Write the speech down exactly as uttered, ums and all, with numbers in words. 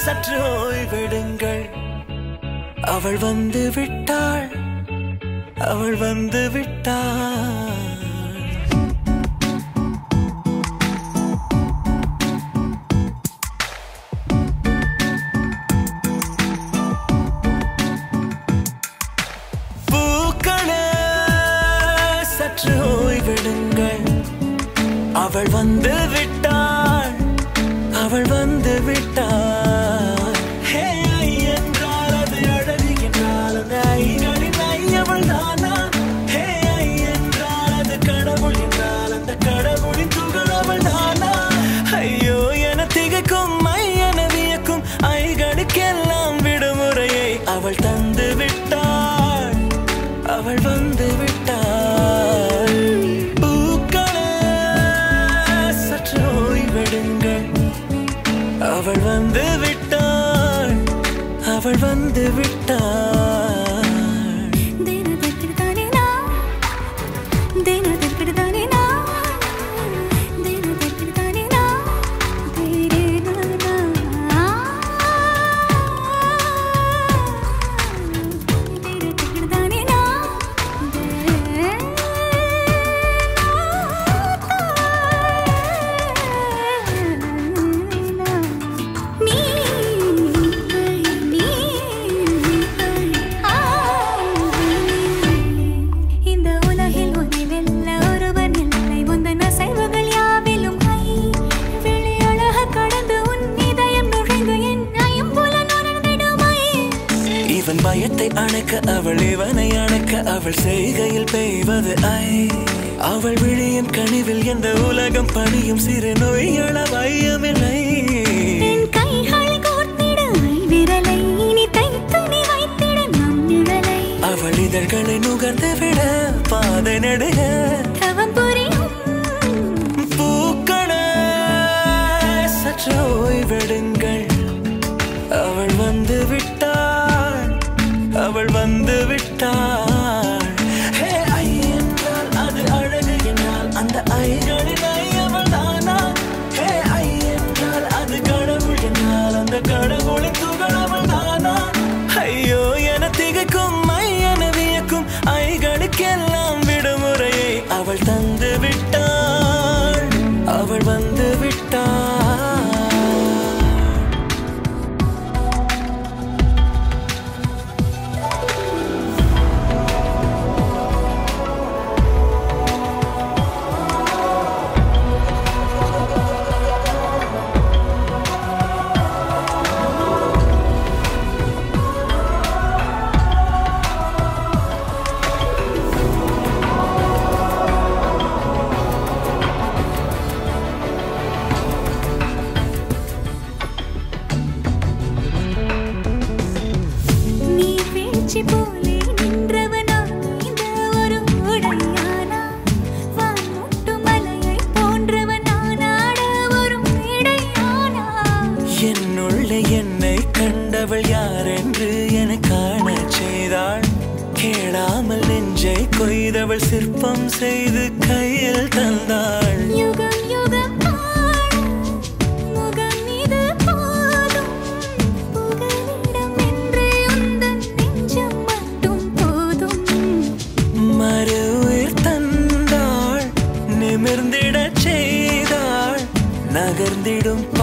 சற்று ஓய்வெடுங்கள் அவள் வந்து விட்டாள் அவள் வந்து விட்டாள் அவள் வந்து விட்டாள் அவள் வந்து விட்டாள் ஹே ஐ என்றால் அது அழகு என்றால் அந்த ஐகளின் ஐ அவள் தானா ஹே ஐ என்றால் அது கடவுள் என்றால் அந்த கடவுளின் துகள் அவள் தானா ஐயோ என திகைக்கும் ஐ என வியக்கும் ஐகளுக்கெல்லாம் விடுமுறையை அவள் தந்து விட்டாள் அவள் வந்து விட்டாள் அவள் வந்து விட்டாள் அவள் வந்து விட்டாள் பயத்தை அணைக்க அவள் இவனை அணைக்க அவள் செய்கையில் பெய்வது ஐ அவள் விழியின் கனிவில் எந்த உலகம் பணியும் சிறு நோய்கள வையமில்லை அவள் இதழ்களை நுகர்ந்து விட பாதை நடுக பூக்கள சற்று ஓய்வெடுங்கள் அவள் வந்து விட்டாள் அவள் வந்து விட்டாள் ஹே ஐ என்றால் அது அழகு என்றால் அந்த ஐகளின் ஐ அவள் தானா ஹே ஐ என்றால் அது கடவுள் என்றால் அந்த கடவுளின் துகள் அவள் தானா ஐயோ என திகைக்கும் ஐ என வியக்கும் ஐகளுக்கெல்லாம் விடுமுறையை அவள் தந்து விட்டாள் அவள் வந்து விட்டாள் கொய்தவள் சிற்பம் செய்து கையில் தந்தாள் யுகம் யுகம் முகம் இது போதும் புகலிடம் என்று உந்தன் நெஞ்சம் மட்டும் போதும் மறு உயிர் தந்தாள் நிமிர்ந்திடச் செய்தாள் நகர்ந்திடும்